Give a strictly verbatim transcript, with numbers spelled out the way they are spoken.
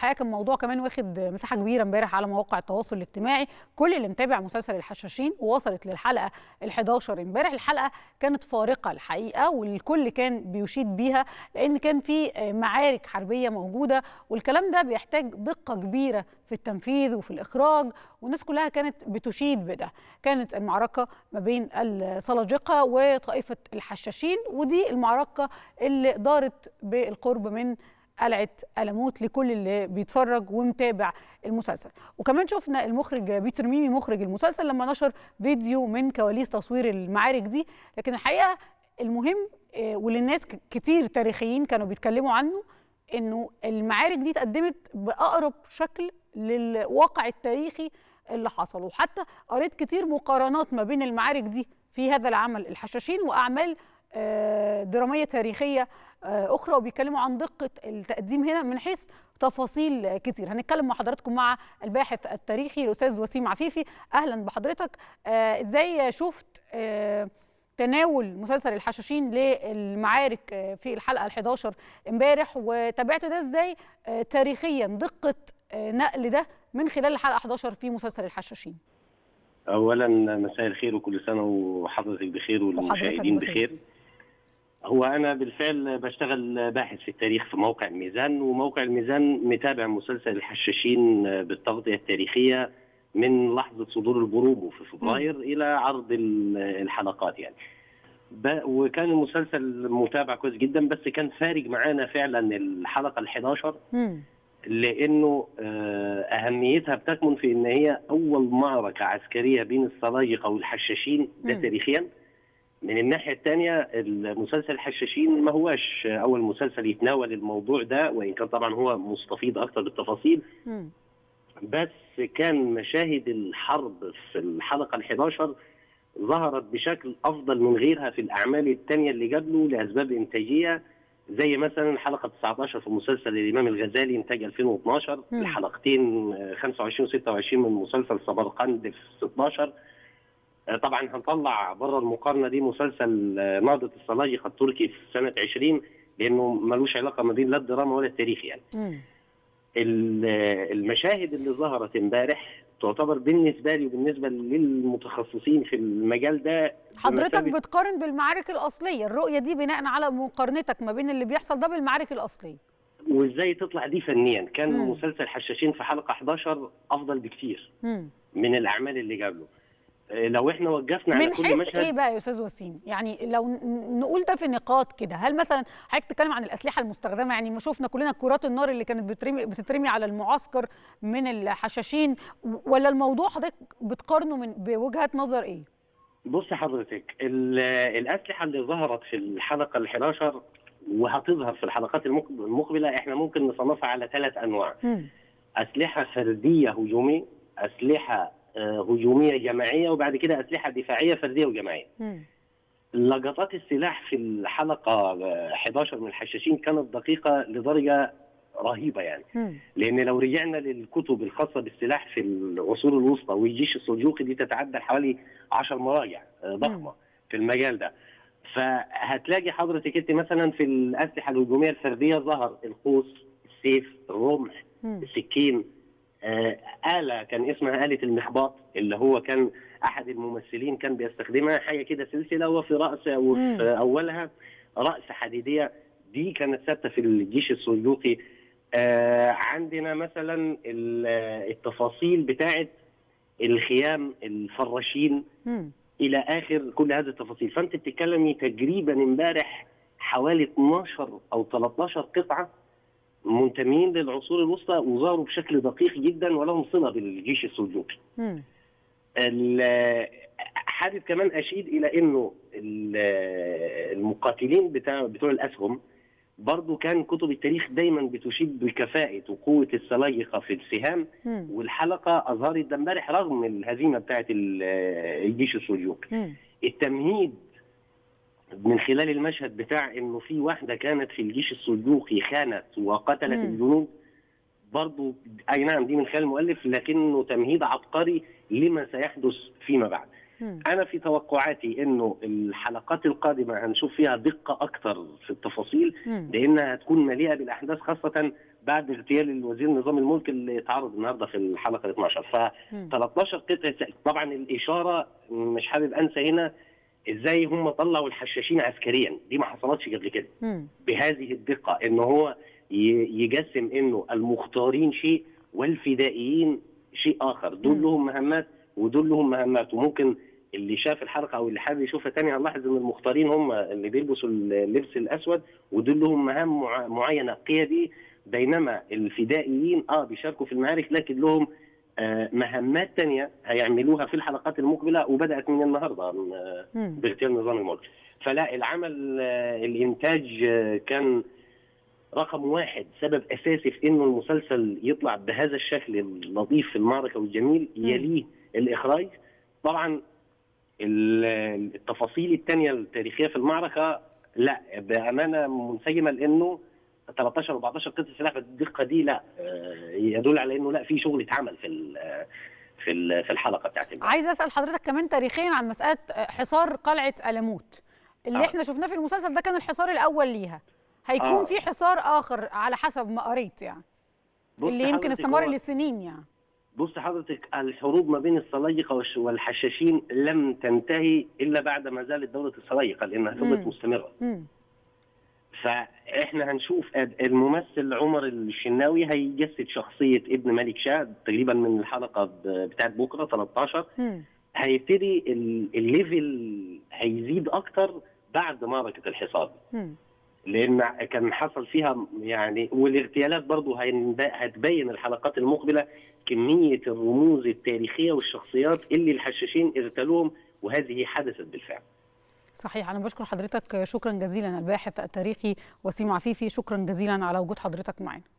الحقيقه كان الموضوع كمان واخد مساحه كبيره امبارح على مواقع التواصل الاجتماعي. كل اللي متابع مسلسل الحشاشين ووصلت للحلقه الحداشر امبارح، الحلقه كانت فارقه الحقيقه والكل كان بيشيد بيها، لان كان في معارك حربيه موجوده، والكلام ده بيحتاج دقه كبيره في التنفيذ وفي الاخراج، والناس كلها كانت بتشيد بده. كانت المعركه ما بين السلاجقه وطائفه الحشاشين، ودي المعركه اللي دارت بالقرب من قلعة ألموت لكل اللي بيتفرج ومتابع المسلسل. وكمان شفنا المخرج بيتر ميمي مخرج المسلسل لما نشر فيديو من كواليس تصوير المعارك دي. لكن الحقيقة المهم واللي الناس كتير تاريخيين كانوا بيتكلموا عنه، إنه المعارك دي اتقدمت بأقرب شكل للواقع التاريخي اللي حصل. وحتى قريت كتير مقارنات ما بين المعارك دي في هذا العمل الحشاشين وأعمال درامية تاريخية أخرى، وبيتكلموا عن دقة التقديم هنا من حيث تفاصيل كتير. هنتكلم مع حضراتكم مع الباحث التاريخي الأستاذ وسيم عفيفي. أهلا بحضرتك. إزاي شفت تناول مسلسل الحشاشين للمعارك في الحلقة الحداشر امبارح، وتابعت ده إزاي تاريخيا دقة نقل ده من خلال الحلقة حداشر في مسلسل الحشاشين؟ أولا مساء الخير وكل سنة وحضرتك بخير والمشاهدين بخير. هو أنا بالفعل بشتغل باحث في التاريخ في موقع الميزان، وموقع الميزان متابع مسلسل الحشاشين بالتغطية التاريخية من لحظة صدور البرومو في فبراير م. إلى عرض الحلقات يعني. وكان المسلسل متابع كويس جدا، بس كان فارق معانا فعلا الحلقة الحداشر لأنه أهميتها بتكمن في إن هي أول معركة عسكرية بين السلاجقة والحشاشين ده تاريخيا. من الناحية الثانية المسلسل الحشاشين ما هواش أول مسلسل يتناول الموضوع ده، وإن كان طبعا هو مستفيض أكثر بالتفاصيل، م. بس كان مشاهد الحرب في الحلقة الحداشر ظهرت بشكل أفضل من غيرها في الأعمال الثانية اللي قبله لأسباب إنتاجية، زي مثلا الحلقة تسعة عشر في مسلسل الإمام الغزالي إنتاج ألفين واثناشر، م. الحلقتين خمسة وعشرين وستة وعشرين من مسلسل صبرقند في ستة عشر. طبعا هنطلع بره المقارنه دي مسلسل نهضه السلاجقه التركي في سنه عشرين، لانه ملوش علاقه ما بين لا الدراما ولا التاريخ يعني. م. المشاهد اللي ظهرت امبارح تعتبر بالنسبه لي وبالنسبه للمتخصصين في المجال ده. حضرتك بتقارن بالمعارك الاصليه، الرؤيه دي بناء على مقارنتك ما بين اللي بيحصل ده بالمعارك الاصليه. وازاي تطلع دي فنيا؟ كان م. مسلسل حشاشين في حلقه حداشر افضل بكتير م. من الاعمال اللي قبله. لو احنا وقفنا على كل مشهد من حيث ايه بقى يا استاذ وسيم؟ يعني لو نقول ده في نقاط كده، هل مثلا حضرتك تتكلم عن الاسلحه المستخدمه؟ يعني ما شفنا كلنا كرات النار اللي كانت بترمي بتترمي على المعسكر من الحشاشين، ولا الموضوع حضرتك بتقارنه من بوجهه نظر ايه؟ بص حضرتك، الاسلحه اللي ظهرت في الحلقه الحداشر وهتظهر في الحلقات المقبله احنا ممكن نصنفها على ثلاث انواع. م. اسلحه فرديه هجوميه، اسلحه هجوميه جماعيه، وبعد كده اسلحه دفاعيه فرديه وجماعيه. لقطات السلاح في الحلقه حداشر من الحشاشين كانت دقيقه لدرجه رهيبه يعني. م. لان لو رجعنا للكتب الخاصه بالسلاح في العصور الوسطى والجيش السلجوقي دي تتعدى حوالي عشر مراجع ضخمه م. في المجال ده. فهتلاقي حضرتك انت مثلا في الاسلحه الهجوميه الفرديه ظهر القوس، السيف، الرمح، م. السكين، آه آلة كان اسمها آلة المخباط اللي هو كان أحد الممثلين كان بيستخدمها، حاجة كده سلسلة وفي رأس وفي أولها رأس حديدية، دي كانت ثابتة في الجيش السلجوقي. آه عندنا مثلا التفاصيل بتاعت الخيام، الفراشين، م. إلى آخر كل هذه التفاصيل. فأنت بتتكلمي تقريبا امبارح حوالي اثناشر أو ثلاثة عشر قطعة منتمين للعصور الوسطى وظهروا بشكل دقيق جدا ولهم صله بالجيش السلجوقي. حابب كمان اشيد الى انه المقاتلين بتاع بتوع الاسهم برضو كان كتب التاريخ دايما بتشيد بكفاءه وقوه السلاجقه في السهام، م. والحلقه اظهرت ده امبارح رغم الهزيمه بتاعه الجيش السلجوقي. التمهيد من خلال المشهد بتاع انه في واحده كانت في الجيش السلجوقي خانت وقتلت م. الجنود، برضو اي نعم دي من خلال المؤلف لكنه تمهيد عبقري لما سيحدث فيما بعد. م. انا في توقعاتي انه الحلقات القادمه هنشوف فيها دقه اكثر في التفاصيل، م. لانها هتكون مليئه بالاحداث، خاصه بعد اغتيال الوزير نظام الملك اللي اتعرض النهارده في الحلقه اثناشر. ف ثلاثة عشر قطعه. طبعا الاشاره مش حابب انسى هنا ازاي هم طلعوا الحشاشين عسكريا، دي ما حصلتش قبل كده بهذه الدقه، ان هو يجسم انه المختارين شيء والفدائيين شيء اخر، دول لهم مهمات ودول لهم مهمات. وممكن اللي شاف الحلقه او اللي حابب يشوفها تاني هنلاحظ ان المختارين هم اللي بيلبسوا اللبس الاسود ودول لهم مهام معينه قياديه، بينما الفدائيين اه بيشاركوا في المعارك لكن لهم آه مهمات تانية هيعملوها في الحلقات المقبله، وبدات من النهارده آه باغتيال نظام الملك. فلا العمل آه الانتاج آه كان رقم واحد سبب اساسي في انه المسلسل يطلع بهذا الشكل اللطيف في المعركه والجميل، يليه الاخراج. طبعا التفاصيل الثانيه التاريخيه في المعركه لا بامانه منسجمه، لانه ثلاثة عشر أربعة عشر قطعه سلاح بالدقه دي لا يدل على انه لا في شغل اتعمل في في في الحلقه بتاعت. عايز اسال حضرتك كمان تاريخيا عن مساله حصار قلعه ألموت اللي آه. احنا شفناه في المسلسل ده كان الحصار الاول ليها، هيكون آه. في حصار اخر على حسب ما قريت يعني اللي يمكن استمر لسنين يعني. بص حضرتك، الحروب ما بين السلاجقه والحشاشين لم تنتهي الا بعد ما زالت دوله السلاجقه لانها فضلت مستمره. مم. فاحنا هنشوف الممثل عمر الشناوي هيجسد شخصيه ابن ملك شاه تقريبا من الحلقه بتاعت بكره ثلاثة عشر. مم. هيبتدي الليفل هيزيد اكتر بعد معركه الحصار. مم. لان كان حصل فيها يعني، والاغتيالات برضه هتبين الحلقات المقبله كميه الرموز التاريخيه والشخصيات اللي الحشاشين اغتالوهم، وهذه حدثت بالفعل. صحيح. انا بشكر حضرتك شكرا جزيلا الباحث التاريخي وسيم عفيفي، شكرا جزيلا على وجود حضرتك معنا.